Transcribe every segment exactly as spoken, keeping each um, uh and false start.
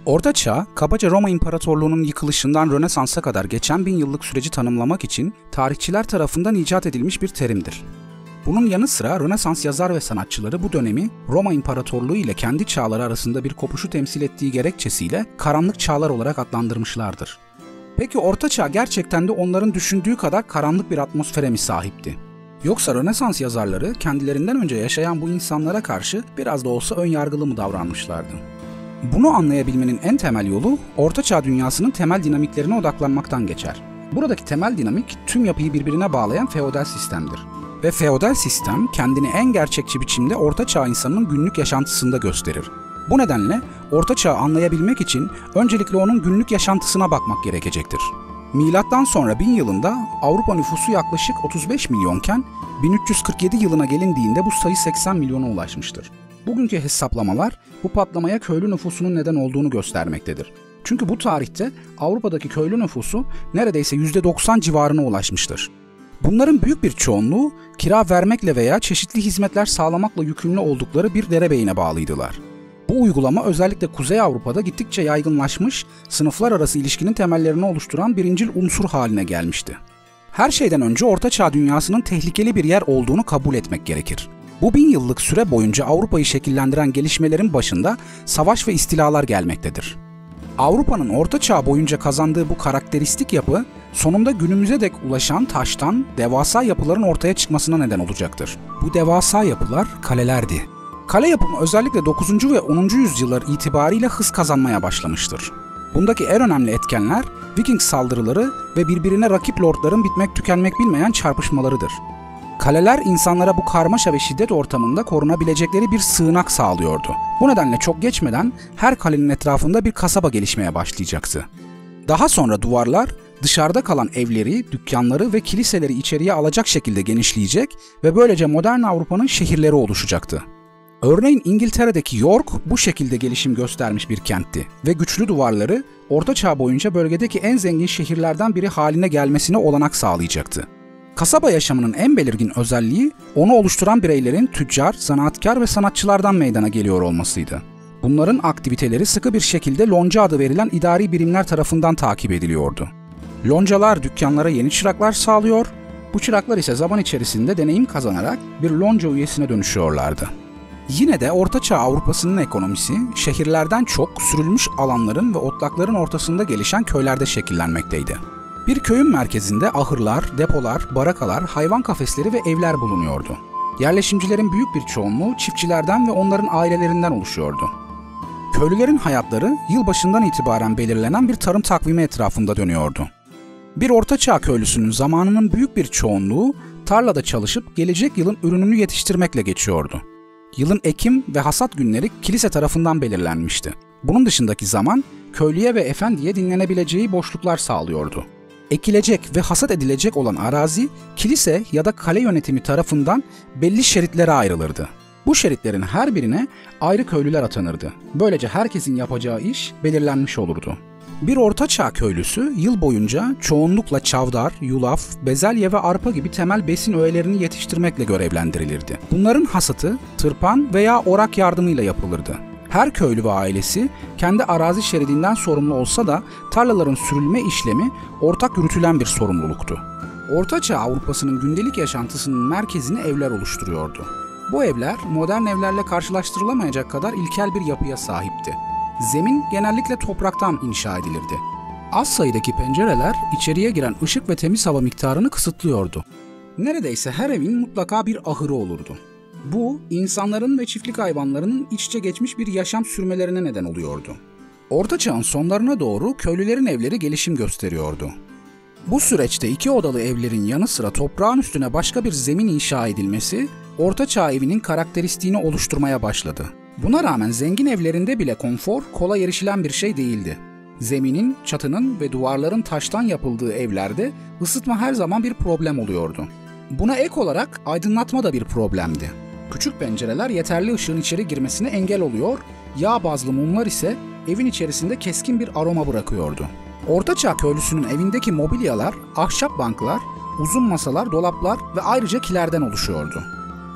Orta Çağ, kabaca Roma İmparatorluğu'nun yıkılışından Rönesans'a kadar geçen bin yıllık süreci tanımlamak için tarihçiler tarafından icat edilmiş bir terimdir. Bunun yanı sıra Rönesans yazar ve sanatçıları bu dönemi Roma İmparatorluğu ile kendi çağları arasında bir kopuşu temsil ettiği gerekçesiyle karanlık çağlar olarak adlandırmışlardır. Peki Orta Çağ gerçekten de onların düşündüğü kadar karanlık bir atmosfere mi sahipti? Yoksa Rönesans yazarları kendilerinden önce yaşayan bu insanlara karşı biraz da olsa önyargılı mı davranmışlardı? Bunu anlayabilmenin en temel yolu Orta Çağ dünyasının temel dinamiklerine odaklanmaktan geçer. Buradaki temel dinamik tüm yapıyı birbirine bağlayan feodal sistemdir. Ve feodal sistem kendini en gerçekçi biçimde Orta Çağ insanının günlük yaşantısında gösterir. Bu nedenle Orta Çağ'ı anlayabilmek için öncelikle onun günlük yaşantısına bakmak gerekecektir. Milattan sonra bin yılında Avrupa nüfusu yaklaşık otuz beş milyonken bin üç yüz kırk yedi yılına gelindiğinde bu sayı seksen milyona ulaşmıştır. Bugünkü hesaplamalar bu patlamaya köylü nüfusunun neden olduğunu göstermektedir. Çünkü bu tarihte Avrupa'daki köylü nüfusu neredeyse yüzde doksan civarına ulaşmıştır. Bunların büyük bir çoğunluğu kira vermekle veya çeşitli hizmetler sağlamakla yükümlü oldukları bir derebeyine bağlıydılar. Bu uygulama özellikle Kuzey Avrupa'da gittikçe yaygınlaşmış, sınıflar arası ilişkinin temellerini oluşturan birincil unsur haline gelmişti. Her şeyden önce Orta Çağ dünyasının tehlikeli bir yer olduğunu kabul etmek gerekir. Bu bin yıllık süre boyunca Avrupa'yı şekillendiren gelişmelerin başında savaş ve istilalar gelmektedir. Avrupa'nın Orta Çağ boyunca kazandığı bu karakteristik yapı, sonunda günümüze dek ulaşan taştan devasa yapıların ortaya çıkmasına neden olacaktır. Bu devasa yapılar kalelerdi. Kale yapımı özellikle dokuzuncu ve onuncu yüzyıllar itibariyle hız kazanmaya başlamıştır. Bundaki en önemli etkenler Viking saldırıları ve birbirine rakip lordların bitmek tükenmek bilmeyen çarpışmalarıdır. Kaleler insanlara bu karmaşa ve şiddet ortamında korunabilecekleri bir sığınak sağlıyordu. Bu nedenle çok geçmeden her kalenin etrafında bir kasaba gelişmeye başlayacaktı. Daha sonra duvarlar dışarıda kalan evleri, dükkanları ve kiliseleri içeriye alacak şekilde genişleyecek ve böylece modern Avrupa'nın şehirleri oluşacaktı. Örneğin İngiltere'deki York bu şekilde gelişim göstermiş bir kentti ve güçlü duvarları Orta Çağ boyunca bölgedeki en zengin şehirlerden biri haline gelmesine olanak sağlayacaktı. Kasaba yaşamının en belirgin özelliği onu oluşturan bireylerin tüccar, zanaatkar ve sanatçılardan meydana geliyor olmasıydı. Bunların aktiviteleri sıkı bir şekilde lonca adı verilen idari birimler tarafından takip ediliyordu. Loncalar dükkanlara yeni çıraklar sağlıyor, bu çıraklar ise zaman içerisinde deneyim kazanarak bir lonca üyesine dönüşüyorlardı. Yine de Orta Çağ Avrupa'sının ekonomisi şehirlerden çok sürülmüş alanların ve otlakların ortasında gelişen köylerde şekillenmekteydi. Bir köyün merkezinde ahırlar, depolar, barakalar, hayvan kafesleri ve evler bulunuyordu. Yerleşimcilerin büyük bir çoğunluğu çiftçilerden ve onların ailelerinden oluşuyordu. Köylülerin hayatları yılbaşından itibaren belirlenen bir tarım takvimi etrafında dönüyordu. Bir Orta Çağ köylüsünün zamanının büyük bir çoğunluğu tarlada çalışıp gelecek yılın ürününü yetiştirmekle geçiyordu. Yılın ekim ve hasat günleri kilise tarafından belirlenmişti. Bunun dışındaki zaman köylüye ve efendiye dinlenebileceği boşluklar sağlıyordu. Ekilecek ve hasat edilecek olan arazi kilise ya da kale yönetimi tarafından belli şeritlere ayrılırdı. Bu şeritlerin her birine ayrı köylüler atanırdı. Böylece herkesin yapacağı iş belirlenmiş olurdu. Bir Orta Çağ köylüsü yıl boyunca çoğunlukla çavdar, yulaf, bezelye ve arpa gibi temel besin öğelerini yetiştirmekle görevlendirilirdi. Bunların hasatı tırpan veya orak yardımıyla yapılırdı. Her köylü ve ailesi kendi arazi şeridinden sorumlu olsa da tarlaların sürülme işlemi ortak yürütülen bir sorumluluktu. Orta Çağ Avrupa'sının gündelik yaşantısının merkezini evler oluşturuyordu. Bu evler modern evlerle karşılaştırılamayacak kadar ilkel bir yapıya sahipti. Zemin genellikle topraktan inşa edilirdi. Az sayıdaki pencereler içeriye giren ışık ve temiz hava miktarını kısıtlıyordu. Neredeyse her evin mutlaka bir ahırı olurdu. Bu, insanların ve çiftlik hayvanlarının iç içe geçmiş bir yaşam sürmelerine neden oluyordu. Orta Çağ'ın sonlarına doğru köylülerin evleri gelişim gösteriyordu. Bu süreçte iki odalı evlerin yanı sıra toprağın üstüne başka bir zemin inşa edilmesi, Orta Çağ evinin karakteristiğini oluşturmaya başladı. Buna rağmen zengin evlerinde bile konfor kolay erişilen bir şey değildi. Zeminin, çatının ve duvarların taştan yapıldığı evlerde ısıtma her zaman bir problem oluyordu. Buna ek olarak aydınlatma da bir problemdi. Küçük pencereler yeterli ışığın içeri girmesine engel oluyor, yağ bazlı mumlar ise evin içerisinde keskin bir aroma bırakıyordu. Orta Çağ köylüsünün evindeki mobilyalar, ahşap banklar, uzun masalar, dolaplar ve ayrıca kilerden oluşuyordu.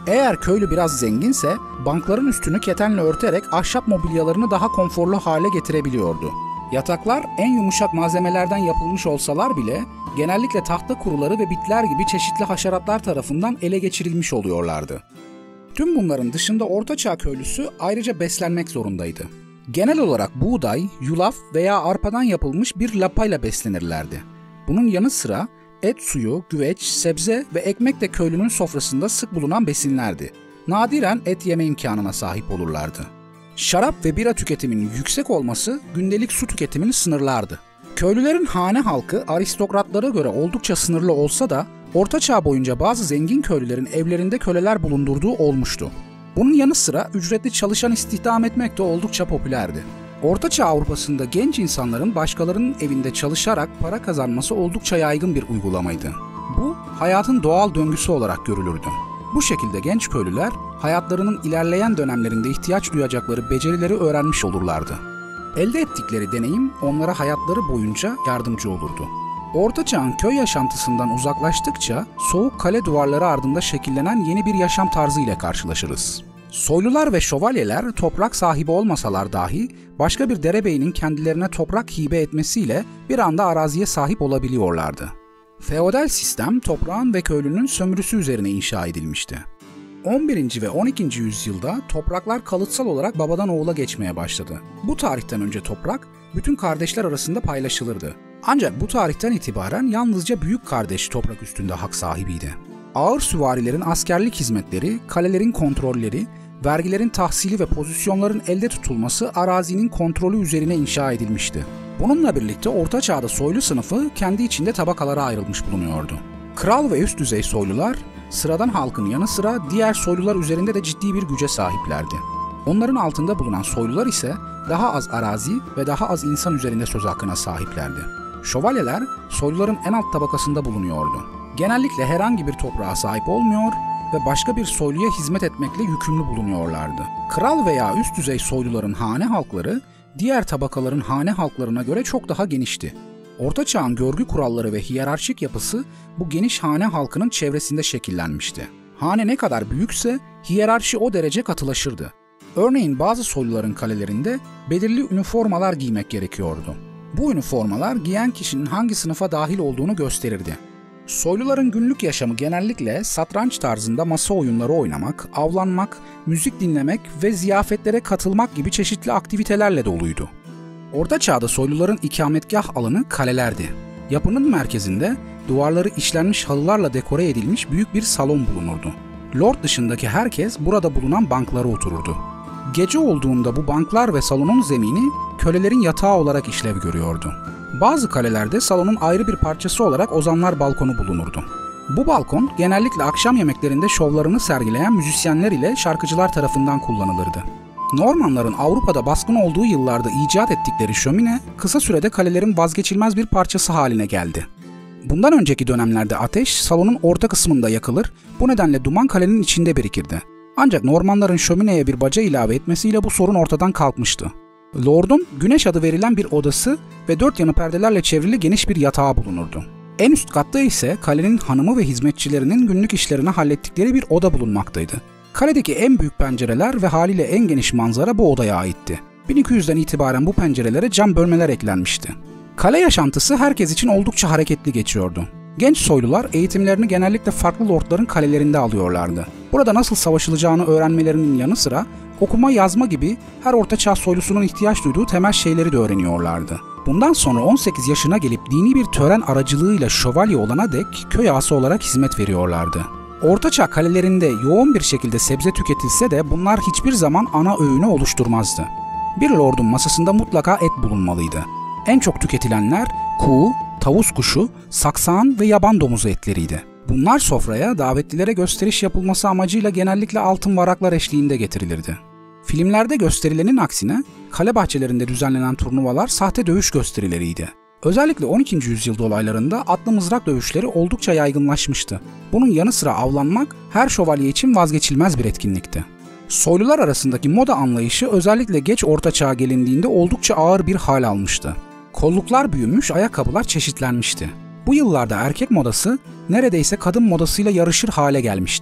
Eğer köylü biraz zenginse bankların üstünü ketenle örterek ahşap mobilyalarını daha konforlu hale getirebiliyordu. Yataklar en yumuşak malzemelerden yapılmış olsalar bile genellikle tahta kuruları ve bitler gibi çeşitli haşeratlar tarafından ele geçirilmiş oluyorlardı. Tüm bunların dışında Ortaçağ köylüsü ayrıca beslenmek zorundaydı. Genel olarak buğday, yulaf veya arpadan yapılmış bir lapayla beslenirlerdi. Bunun yanı sıra et, suyu, güveç, sebze ve ekmek de köylünün sofrasında sık bulunan besinlerdi. Nadiren et yeme imkanına sahip olurlardı. Şarap ve bira tüketiminin yüksek olması gündelik su tüketimini sınırlardı. Köylülerin hane halkı aristokratlara göre oldukça sınırlı olsa da Ortaçağ boyunca bazı zengin köylülerin evlerinde köleler bulundurduğu olmuştu. Bunun yanı sıra ücretli çalışan istihdam etmek de oldukça popülerdi. Ortaçağ Avrupa'sında genç insanların başkalarının evinde çalışarak para kazanması oldukça yaygın bir uygulamaydı. Bu, hayatın doğal döngüsü olarak görülürdü. Bu şekilde genç köylüler, hayatlarının ilerleyen dönemlerinde ihtiyaç duyacakları becerileri öğrenmiş olurlardı. Elde ettikleri deneyim onlara hayatları boyunca yardımcı olurdu. Ortaçağ'ın köy yaşantısından uzaklaştıkça soğuk kale duvarları ardında şekillenen yeni bir yaşam tarzı ile karşılaşırız. Soylular ve şövalyeler toprak sahibi olmasalar dahi başka bir derebeyinin kendilerine toprak hibe etmesiyle bir anda araziye sahip olabiliyorlardı. Feodal sistem toprağın ve köylünün sömürüsü üzerine inşa edilmişti. on birinci ve on ikinci yüzyılda topraklar kalıtsal olarak babadan oğula geçmeye başladı. Bu tarihten önce toprak bütün kardeşler arasında paylaşılırdı. Ancak bu tarihten itibaren yalnızca büyük kardeş toprak üstünde hak sahibiydi. Ağır süvarilerin askerlik hizmetleri, kalelerin kontrolleri, vergilerin tahsili ve pozisyonların elde tutulması arazinin kontrolü üzerine inşa edilmişti. Bununla birlikte Orta Çağ'da soylu sınıfı kendi içinde tabakalara ayrılmış bulunuyordu. Kral ve üst düzey soylular, sıradan halkın yanı sıra diğer soylular üzerinde de ciddi bir güce sahiplerdi. Onların altında bulunan soylular ise daha az arazi ve daha az insan üzerinde söz hakkına sahiplerdi. Şövalyeler, soyluların en alt tabakasında bulunuyordu. Genellikle herhangi bir toprağa sahip olmuyor ve başka bir soyluya hizmet etmekle yükümlü bulunuyorlardı. Kral veya üst düzey soyluların hane halkları, diğer tabakaların hane halklarına göre çok daha genişti. Orta Çağ'ın görgü kuralları ve hiyerarşik yapısı bu geniş hane halkının çevresinde şekillenmişti. Hane ne kadar büyükse hiyerarşi o derece katılaşırdı. Örneğin bazı soyluların kalelerinde belirli üniformalar giymek gerekiyordu. Bu üniformalar giyen kişinin hangi sınıfa dahil olduğunu gösterirdi. Soyluların günlük yaşamı genellikle satranç tarzında masa oyunları oynamak, avlanmak, müzik dinlemek ve ziyafetlere katılmak gibi çeşitli aktivitelerle doluydu. Orta Çağ'da soyluların ikametgah alanı kalelerdi. Yapının merkezinde duvarları işlenmiş halılarla dekore edilmiş büyük bir salon bulunurdu. Lord dışındaki herkes burada bulunan banklara otururdu. Gece olduğunda bu banklar ve salonun zemini kölelerin yatağı olarak işlev görüyordu. Bazı kalelerde salonun ayrı bir parçası olarak ozanlar balkonu bulunurdu. Bu balkon genellikle akşam yemeklerinde şovlarını sergileyen müzisyenler ile şarkıcılar tarafından kullanılırdı. Normanların Avrupa'da baskın olduğu yıllarda icat ettikleri şömine kısa sürede kalelerin vazgeçilmez bir parçası haline geldi. Bundan önceki dönemlerde ateş salonun orta kısmında yakılır, bu nedenle duman kalenin içinde birikirdi. Ancak Normanların şömineye bir baca ilave etmesiyle bu sorun ortadan kalkmıştı. Lord'un güneş adı verilen bir odası ve dört yanı perdelerle çevrili geniş bir yatağı bulunurdu. En üst katta ise kalenin hanımı ve hizmetçilerinin günlük işlerini hallettikleri bir oda bulunmaktaydı. Kaledeki en büyük pencereler ve haliyle en geniş manzara bu odaya aitti. bin iki yüzden itibaren bu pencerelere cam bölmeler eklenmişti. Kale yaşantısı herkes için oldukça hareketli geçiyordu. Genç soylular eğitimlerini genellikle farklı lordların kalelerinde alıyorlardı. Burada nasıl savaşılacağını öğrenmelerinin yanı sıra okuma yazma gibi her ortaçağ soylusunun ihtiyaç duyduğu temel şeyleri de öğreniyorlardı. Bundan sonra on sekiz yaşına gelip dini bir tören aracılığıyla şövalye olana dek köy ağası olarak hizmet veriyorlardı. Ortaçağ kalelerinde yoğun bir şekilde sebze tüketilse de bunlar hiçbir zaman ana öğünü oluşturmazdı. Bir lordun masasında mutlaka et bulunmalıydı. En çok tüketilenler kuğu, tavus kuşu, saksağan ve yaban domuzu etleriydi. Bunlar sofraya davetlilere gösteriş yapılması amacıyla genellikle altın varaklar eşliğinde getirilirdi. Filmlerde gösterilenin aksine kale bahçelerinde düzenlenen turnuvalar sahte dövüş gösterileriydi. Özellikle on ikinci yüzyıl dolaylarında atlı mızrak dövüşleri oldukça yaygınlaşmıştı. Bunun yanı sıra avlanmak her şövalye için vazgeçilmez bir etkinlikti. Soylular arasındaki moda anlayışı özellikle geç orta çağa gelindiğinde oldukça ağır bir hal almıştı. Kolluklar büyümüş, ayakkabılar çeşitlenmişti. Bu yıllarda erkek modası neredeyse kadın modasıyla yarışır hale gelmişti.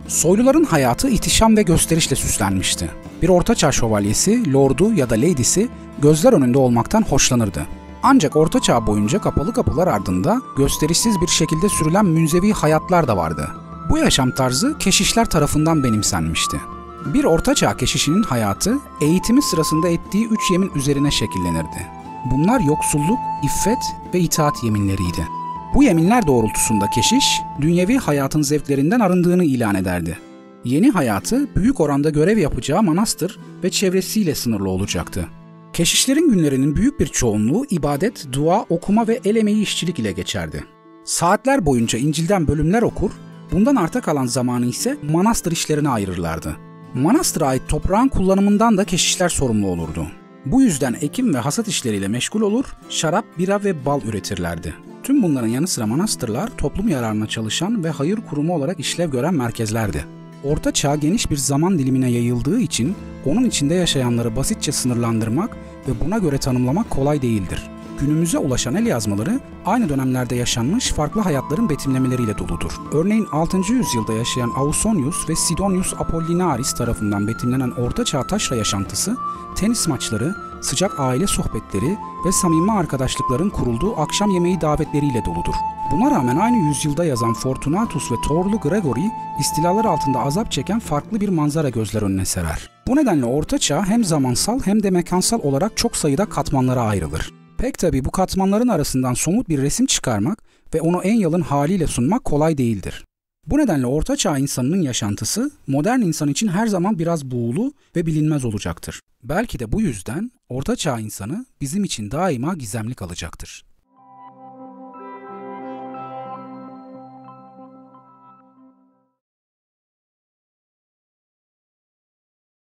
Soyluların hayatı ihtişam ve gösterişle süslenmişti. Bir ortaçağ şövalyesi, lordu ya da lady'si gözler önünde olmaktan hoşlanırdı. Ancak ortaçağ boyunca kapalı kapılar ardında gösterişsiz bir şekilde sürülen münzevi hayatlar da vardı. Bu yaşam tarzı keşişler tarafından benimsenmişti. Bir ortaçağ keşişinin hayatı eğitimi sırasında ettiği üç yemin üzerine şekillenirdi. Bunlar yoksulluk, iffet ve itaat yeminleriydi. Bu yeminler doğrultusunda keşiş, dünyevi hayatın zevklerinden arındığını ilan ederdi. Yeni hayatı büyük oranda görev yapacağı manastır ve çevresiyle sınırlı olacaktı. Keşişlerin günlerinin büyük bir çoğunluğu ibadet, dua, okuma ve el emeği işçilik ile geçerdi. Saatler boyunca İncil'den bölümler okur, bundan arta kalan zamanı ise manastır işlerine ayırırlardı. Manastıra ait toprağın kullanımından da keşişler sorumlu olurdu. Bu yüzden ekim ve hasat işleriyle meşgul olur, şarap, bira ve bal üretirlerdi. Tüm bunların yanı sıra manastırlar toplum yararına çalışan ve hayır kurumu olarak işlev gören merkezlerdi. Orta Çağ geniş bir zaman dilimine yayıldığı için onun içinde yaşayanları basitçe sınırlandırmak ve buna göre tanımlamak kolay değildir. Günümüze ulaşan el yazmaları aynı dönemlerde yaşanmış farklı hayatların betimlemeleriyle doludur. Örneğin altıncı yüzyılda yaşayan Ausonius ve Sidonius Apollinaris tarafından betimlenen Orta Çağ taşra yaşantısı, tenis maçları, sıcak aile sohbetleri ve samimi arkadaşlıkların kurulduğu akşam yemeği davetleriyle doludur. Buna rağmen aynı yüzyılda yazan Fortunatus ve Torlu Gregory, istilalar altında azap çeken farklı bir manzara gözler önüne serer. Bu nedenle Orta Çağ hem zamansal hem de mekansal olarak çok sayıda katmanlara ayrılır. Pek tabii bu katmanların arasından somut bir resim çıkarmak ve onu en yalın haliyle sunmak kolay değildir. Bu nedenle Orta Çağ insanının yaşantısı modern insan için her zaman biraz buğulu ve bilinmez olacaktır. Belki de bu yüzden Orta Çağ insanı bizim için daima gizemli kalacaktır.